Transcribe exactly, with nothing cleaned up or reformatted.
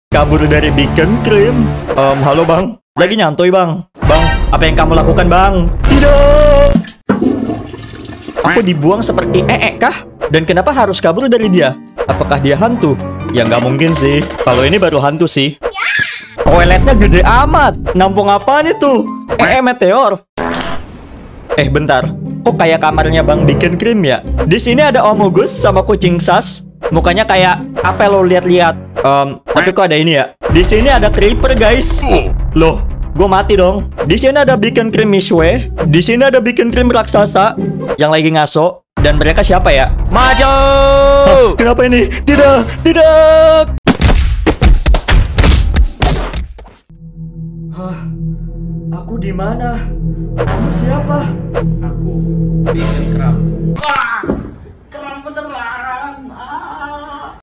kabur dari Beacon Cream. Um, halo bang, lagi nyantuy bang. Bang, apa yang kamu lakukan bang? Tidak. Aku dibuang seperti ee kah? Dan kenapa harus kabur dari dia? Apakah dia hantu? Ya nggak mungkin sih. Kalau ini baru hantu sih. Toiletnya gede amat. Nampung apaan itu? Ee meteor. Eh bentar, kok kayak kamarnya Bang Beacon Cream ya? Di sini ada Om Ugus sama kucing Sas. Mukanya kayak apa lo lihat-lihat? Um, tapi kok ada ini ya? Di sini ada Creeper guys. Loh, gue mati dong. Di sini ada Beacon Cream Mishwe. Di sini ada Beacon Cream raksasa yang lagi ngaso. Dan mereka siapa ya? Maju! Hah, kenapa ini? Tidak, tidak. Hah, aku di mana? Kamu siapa? Aku Beacon Crab. Wah, keren beneran.